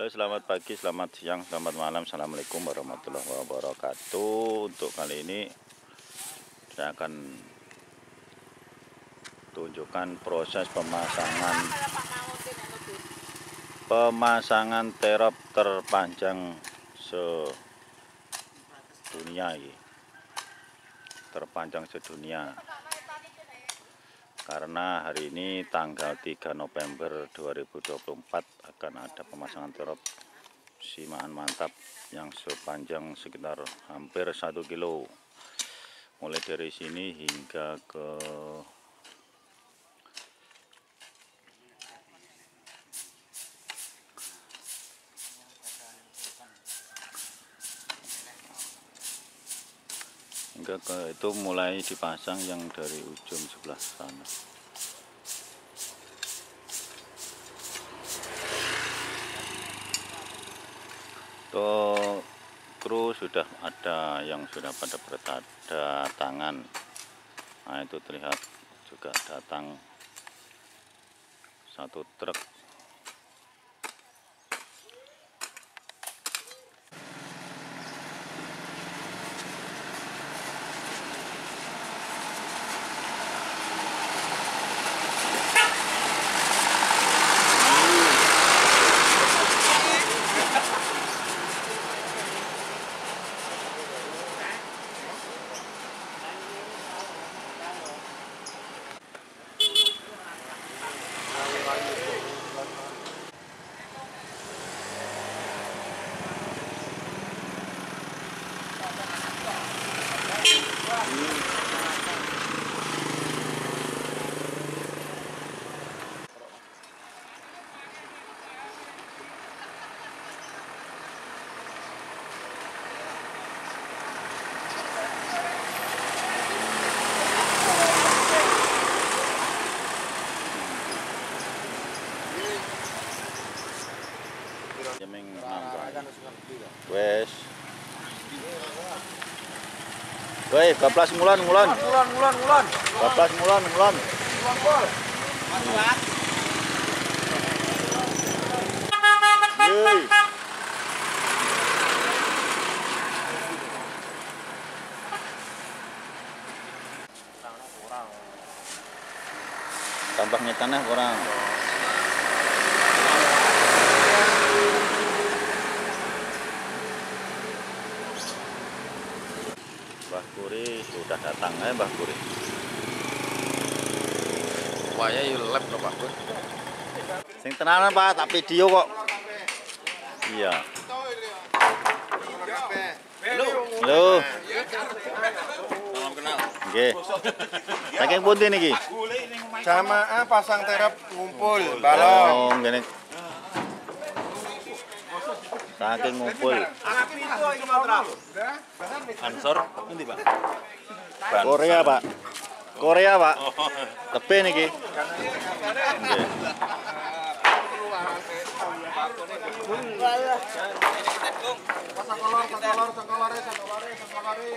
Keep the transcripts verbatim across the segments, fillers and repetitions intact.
selamat pagi, selamat siang, selamat malam. Assalamualaikum warahmatullahi wabarakatuh. Untuk kali ini saya akan tunjukkan proses pemasangan pemasangan terop terpanjang sedunia ini. Terpanjang sedunia. Karena hari ini tanggal tiga November dua ribu dua puluh empat akan ada pemasangan terop simaan mantap yang sepanjang sekitar hampir satu kilo, mulai dari sini hingga ke hingga ke itu mulai dipasang yang dari ujung sebelah sana. Tuh, kru sudah ada yang sudah pada berdatangan. Nah, itu terlihat juga datang satu truk. Wes. Woi, bablas mulan mulan. Mulan mulan mulan. Bablas mulan mulan. Mulan bol. Masukan. Yeay. Tampaknya tanah kurang. Mbah Kuri sudah datang ya, Mbah Kuri. Waya yuk lab loh Pak. Sing tenanan Pak, tak video kok. Iya. Halo. Salam kenal. Nggih. Saking pundi niki? Jamaah pasang terop ngumpul balong. Oh, ngene. Saking ngumpul. Ansor endi Pak? Korea, Pak. Korea, Pak. Tepe niki. Nggih. Sakolor, sakolor, sakolore, sakolore, sakolore.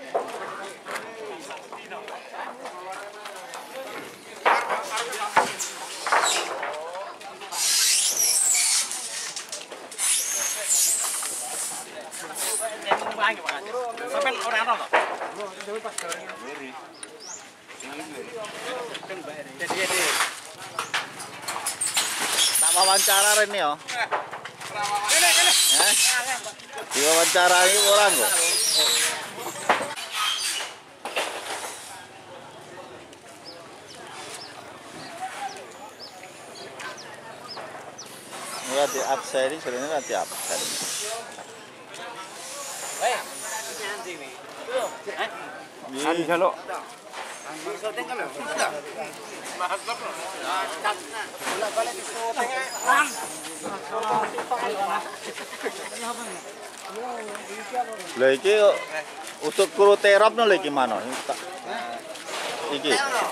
Sampai orang apa? Tak wawancara ini ya. Eh? Diwawancara ini orang kok. Mulai di absen ini sebenarnya di absen. Anu jaluk. Lah iki untuk kru terop no lagi mana? Iki.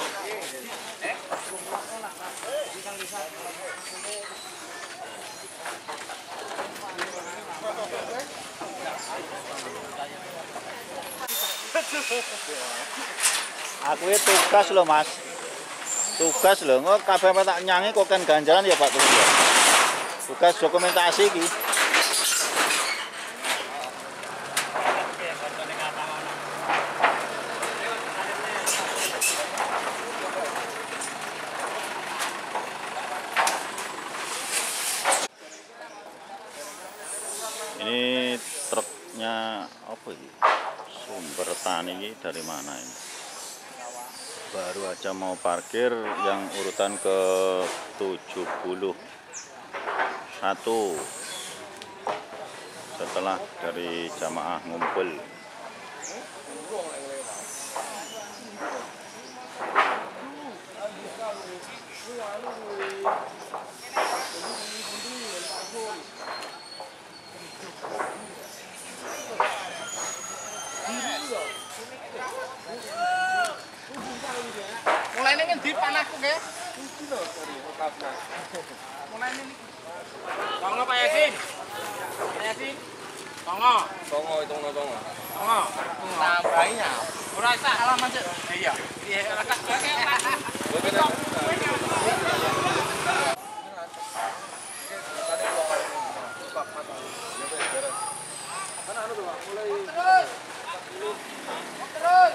Aku itu tugas loh Mas. Tugas loh, kok kabeh tak nyanyi kok kan ganjaran ya Pak Tugas. Tugas dokumentasi iki. Sumber tani ini dari mana ini? Baru aja mau parkir yang urutan ke tujuh puluh satu setelah dari jamaah ngumpul. Mulai ini di panahku ke? Mulai ini. Tongo Pak Yasin. Pak Yasin. Tongo. Tongo, tongo, tongo. Tongo. Tambahinya. Ora sak alaman sik. Iya. Iya, ora sak. Terus.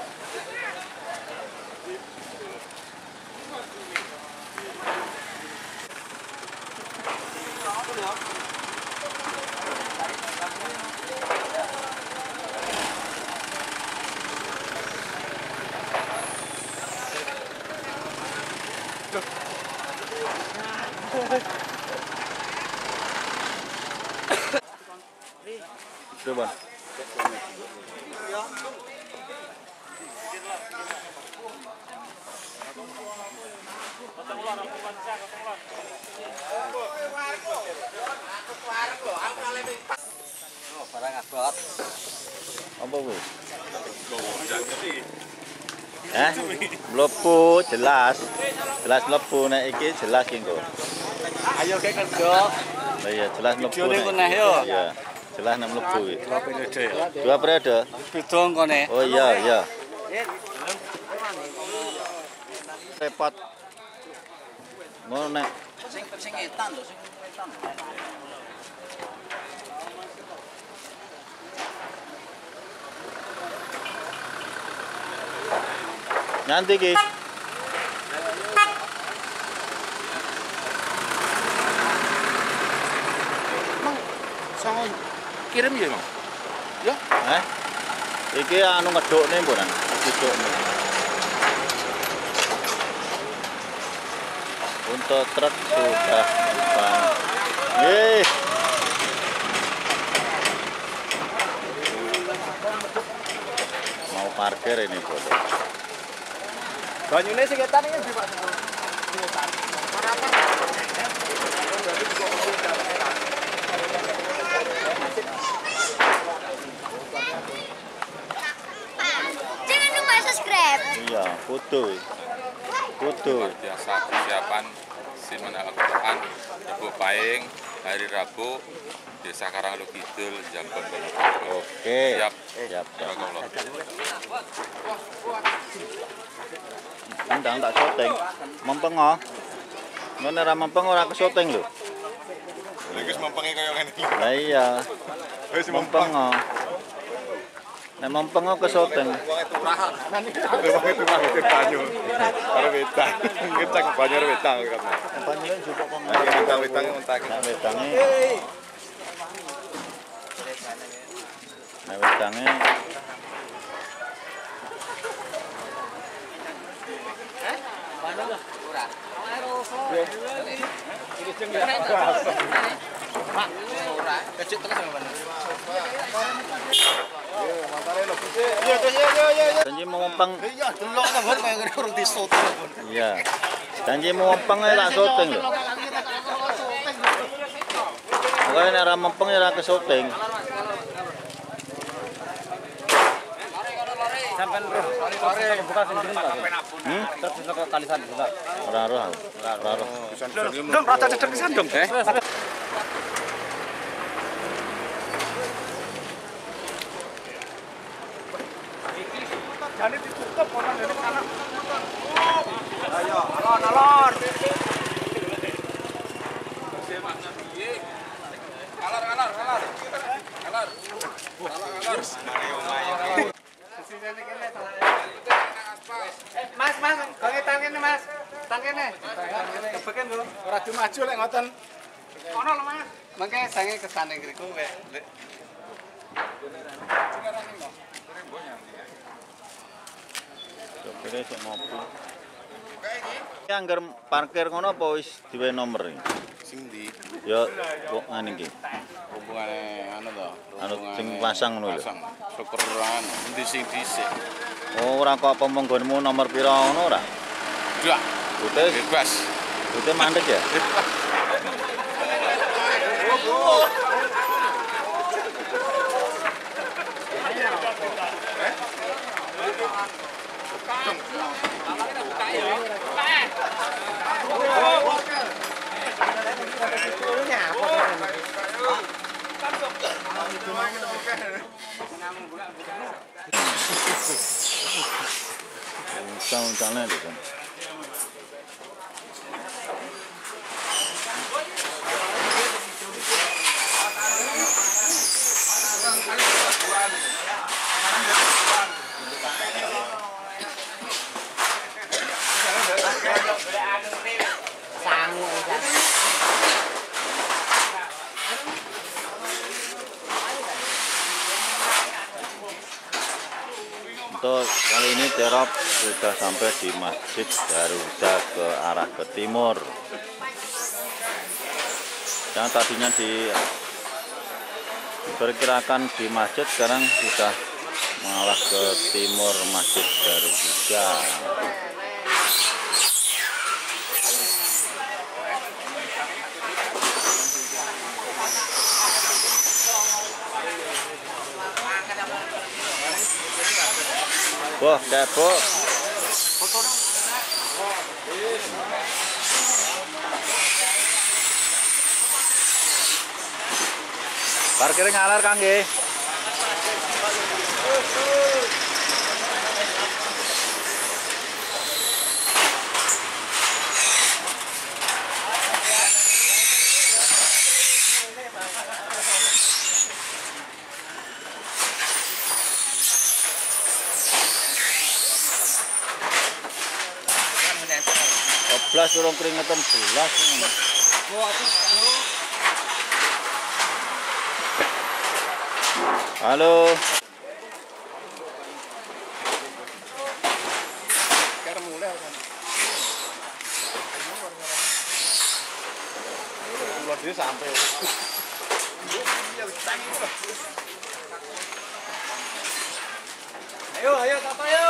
Coba. Apa bu? Eh, mlebu jelas, jelas mlebu nek iki jelas iki kok. Ayo ke kerja. Lah iya jelas mlebu. Videone kene yo. Iya, jelas nek mlebu iki. Dua periode. Dua periode. Bidong kene. Oh iya, iya. Repot. Ngono nek Sing sing etan lho, sing etan. nyanti ki. Emang sang kirim ya, Bang? Ya. Eh? Iki anu ngedukne mbonan, ngedukne. Untuk truk sudah depan. Yeay. Mau parkir ini bro. Banyune sing etan iki Pak. Jangan lupa subscribe. Iya, kudu. Kudu. Luar biasa persiapan Simen Al-Quran Rabu Pahing hari Rabu Desa Karanglo Kidul Jambon Bonobogo. Oke. Siap. Siap. Barakallah. Ndang tak syuting. Mempeng oh. Ngene ra mempeng ora kesyuting lho. Iki wis mempengi kaya ngene iki. Lah iya. Wis Mempeng oh. Nek mempeng oh kesyuting. Wong itu rahan. Wong itu mah itu banyu. Karo wedang. Ngecek banyu wedang kan. Banyune jupuk kok. Nah, wedang-wedang entek. Nek wedange. Nek wedange janji mau mempeng. Iya, delok ta kaya ngene urung disoto. Iya. Janji mau mempeng ae tak syuting lho. Pokoke nek ora mempeng ya ora kesyuting. Sampai lore buka sing jeneng Pak. Hmm? Terus bisa ke kalisan bisa. Ora roh aku. Ora roh. Dong rata cedek pisan dong. Eh. Jane ditutup ora dari kanan. Ayo, alon alon. Kalar kalar kalar. Kalar. Kalar kalar. Mas, mas, gange tangkene, Mas. Tangkene. Kebeken lho. Ora dimaju lek ngoten. Ono lho, Mas. Mangke sange kesane ngriku Sopire sik ngopi. Ki anggar parkir ngono apa wis diwe nomor iki? Sing ndi? Ya kok ngene iki. Hubungane anu to. Anu sing pasang ngono lho. Pasang. Syukur anu endi sing dhisik. Oh, ora kok apa monggonmu nomor pira ngono ora? Ndak. Putih, Bebas. putih mandek ya? Uncang-uncangnya itu kan. Untuk kali ini terop sudah sampai di Masjid Garuda ke arah ke timur. Yang tadinya diperkirakan di masjid, sekarang sudah malah ke timur Masjid Garuda. Wah, kebok. Parkir ngalar Kang nggih. Belas urung keringetan belas. Halo. Sampai. Ayo, ayo, apa ayo?